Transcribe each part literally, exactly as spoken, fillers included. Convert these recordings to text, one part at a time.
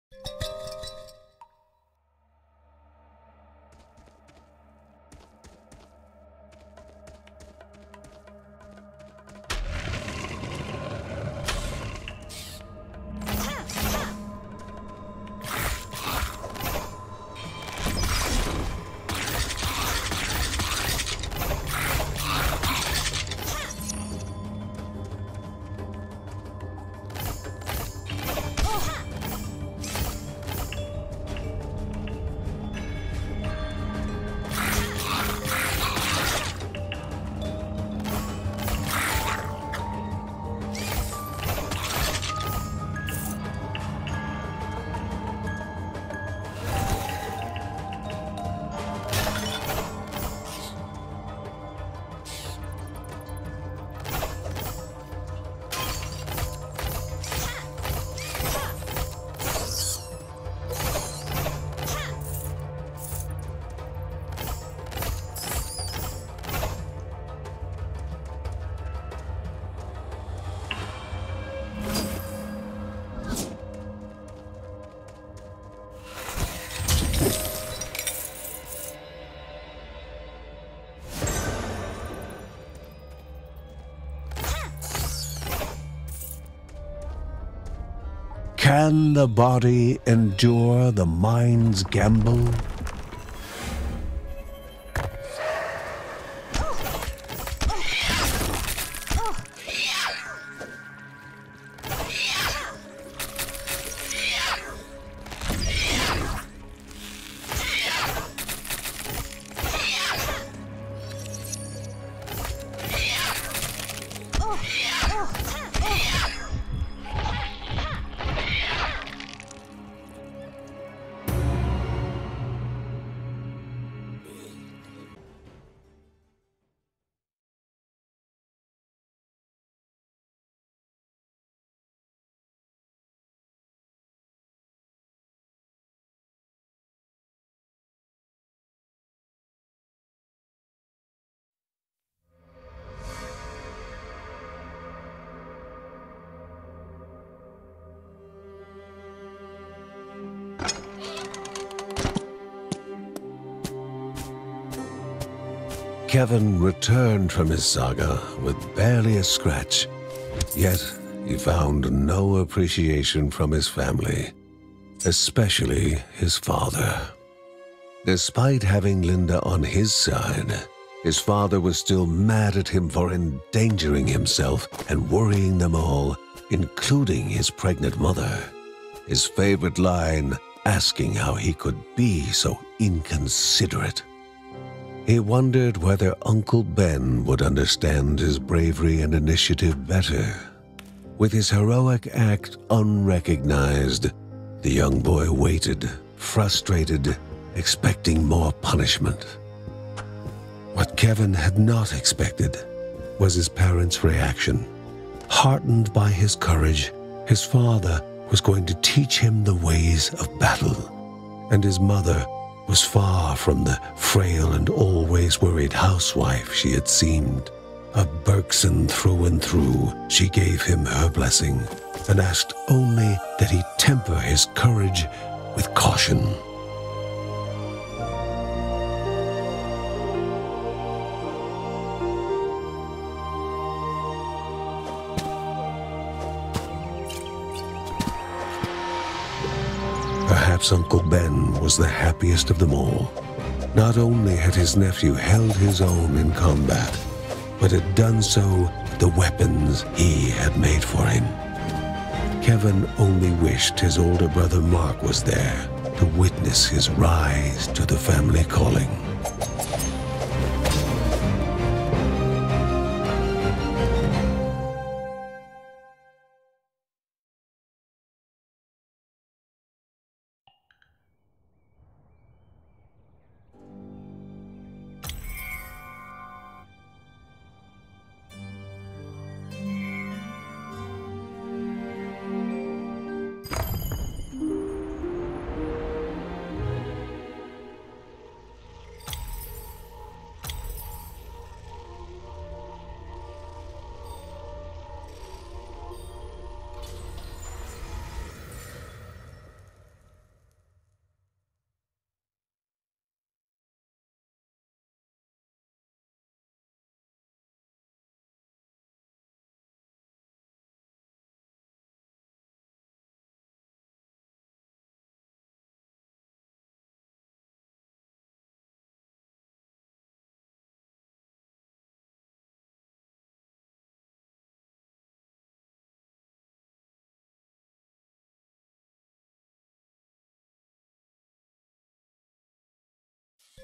Can the body endure the mind's gamble? Kevin returned from his saga with barely a scratch, yet he found no appreciation from his family, especially his father. Despite having Linda on his side, his father was still mad at him for endangering himself and worrying them all, including his pregnant mother. His favorite line, asking how he could be so inconsiderate. He wondered whether Uncle Ben would understand his bravery and initiative better. With his heroic act unrecognized, the young boy waited, frustrated, expecting more punishment. What Kevin had not expected was his parents' reaction. Heartened by his courage, his father was going to teach him the ways of battle, and his mother was far from the frail and always worried housewife she had seemed. A Berkson through and through, she gave him her blessing and asked only that he temper his courage with caution. Perhaps Uncle Ben was the happiest of them all. Not only had his nephew held his own in combat, but had done so with the weapons he had made for him. Kevin only wished his older brother Mark was there to witness his rise to the family calling.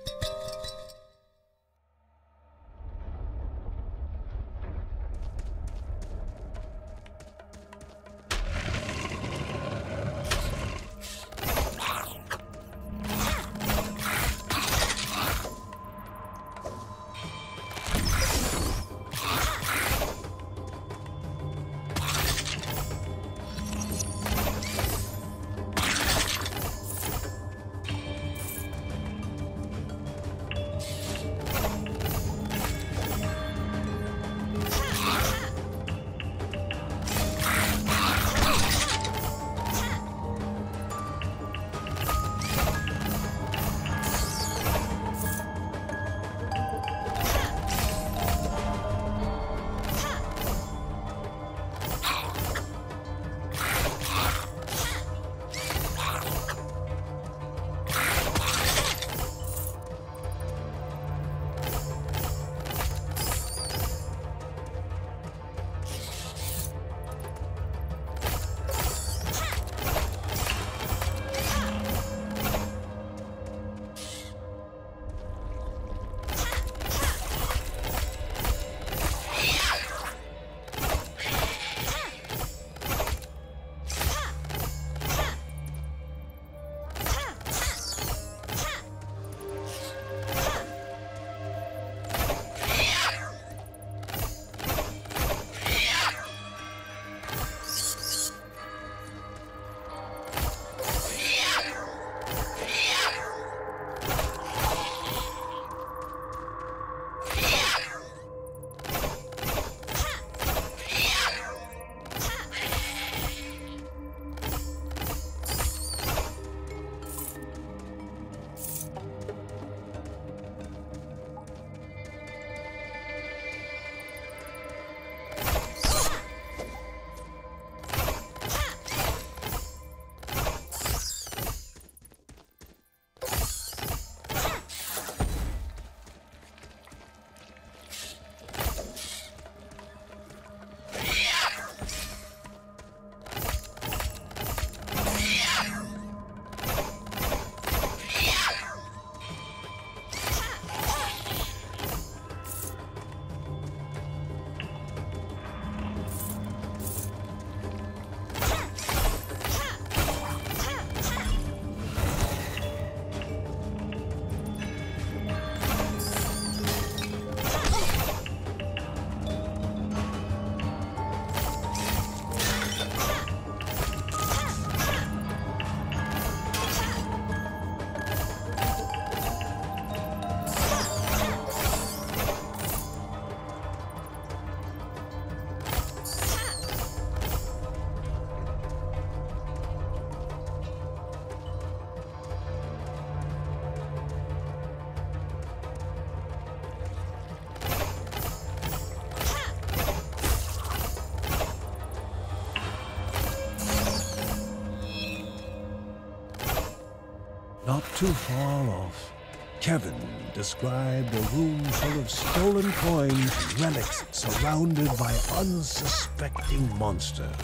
Not too far off, Kevin described a room full of stolen coins and relics surrounded by unsuspecting monsters.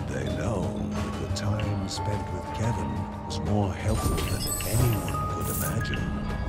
they know that the time spent with Kevin was more helpful than anyone could imagine.